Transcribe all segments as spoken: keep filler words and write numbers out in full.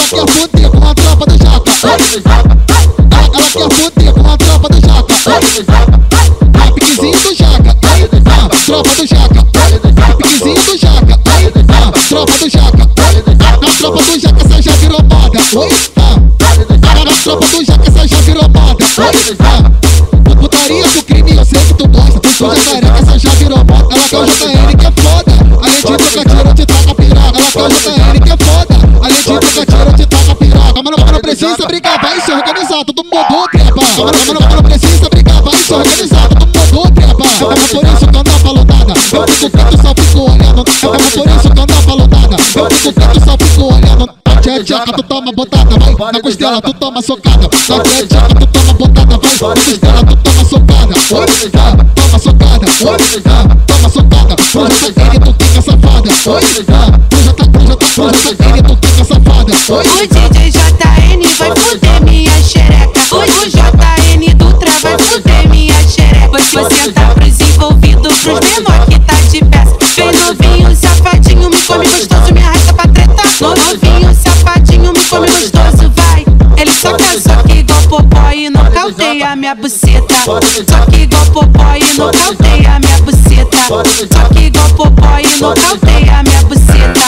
quer fuder com a tropa do Jota. Ela, ela quer fuder com a tropa do Jota. A piquezinho do Jaca, ah, tropa do Jaca. A piquezinho do Jaca, ah, tropa do Jaca. Na tropa do Jaca essa já virou moda. Oi, ah, na tropa do Jaca essa já virou moda. Oi, ah, putaria do crime eu sei que tu gosta. Tu já careca essa já virou moda. Ela quer o J N que é foda. Além de trocar tiro te taca piroca. Ela quer o J N que é foda. Além de trocar tiro te taca piroca. Mano, não precisa brigar, vai se organizar. Todo mundo trepa. Mano, mano, não precisa brigar, vai se organizar. Todo mundo trepa. É por isso que eu não falo nada. Eu fico quieto, só fico olhando. É por isso que eu não falo nada. Eu fico quieto, só fico olhando. Na tcheca tu toma botada, vai. Na costela tu toma socada. Na tcheca tu toma botada, vai. Na costela tu toma socada. Oi, ah, toma socada. Oi, ah, toma socada. Pro J N tu fica safada. Oi, ah, pro J, pro J, pro J N tu fica safada. O D J J N vai fuder minha xereca. O J N Dutra vai fuder minha xereca. Você tá pros envolvidos, pros menor que tá de peça. Vem novinho, safadinho, me come gostoso, me arrasta pra treta. Novinho, safadinho, me come gostoso, vai. Ele só quer só que igual popó e nocauteia minha buceta. Só que igual popó e nocauteia minha buceta. Só que igual popó e nocauteia minha buceta.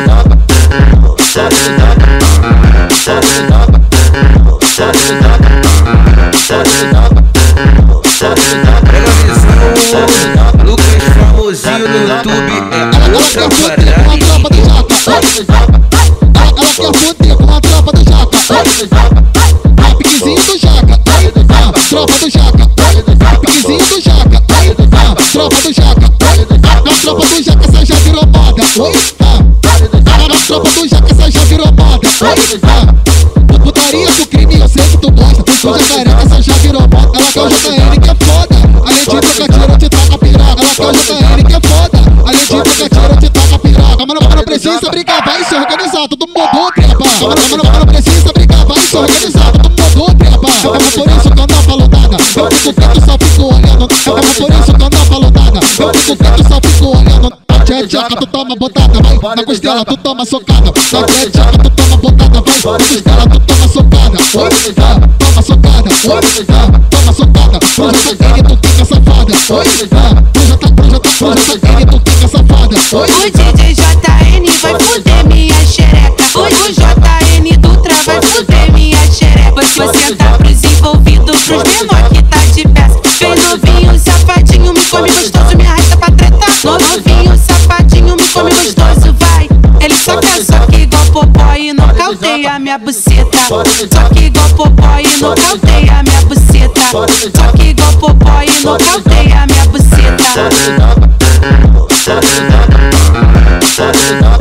Lucas famosinho no YouTube é outra parada. Ela quer fuder com a tropa do Jota. Ela quer fuder com a tropa do Jota. A piquezinho do Jaca, ah, tropa do Jaca. A piquezinho do Jaca, ah, tropa do Jaca. Na tropa do Jaca essa já virou moda. Oi, ah, na tropa do Jaca essa já virou moda. Oi, ah, putaria do crime eu sei que tu gosta. Tu já careca essa já virou moda. Ela quer o J N que é foda. Além de trocar tiro te taca piroca. Ela quer o J N que é foda. Além de trocar tiro te taca piroca. Mano, não precisa brigar, vai se organizar. Todo mundo trepa. Mano, não precisa brigar, vai se organizar. Todo mundo trepa. É por isso que eu não falo nada. Eu fico quieto, só fico olhando. É por isso que eu não falo nada. Eu fico quieto, só fico olhando. Na tcheca tu toma botada, vai. Na costela tu toma socada. Na tcheca tu toma botada, vai. Na costela tu toma socada. Oi, ah, toma socada. Oi, ah, toma socada. Pro J N tu fica safada. Oi, ah, pro J, pro J, pro J N tu fica safada. O D J J N vai fuder minha xereca. O J N Dutra vai fuder minha xereca. Você tá pros envolvidos, pros menor que tá de peça. Vem novinho, safadinho, me come gostoso, me arrasta pra treta. Novinho, safadinho, me come gostoso, vai. Ele só quer só que igual popó e nocauteia minha buceta. Só que igual popó e nocauteia minha buceta. Só que igual popó e nocauteia minha buceta.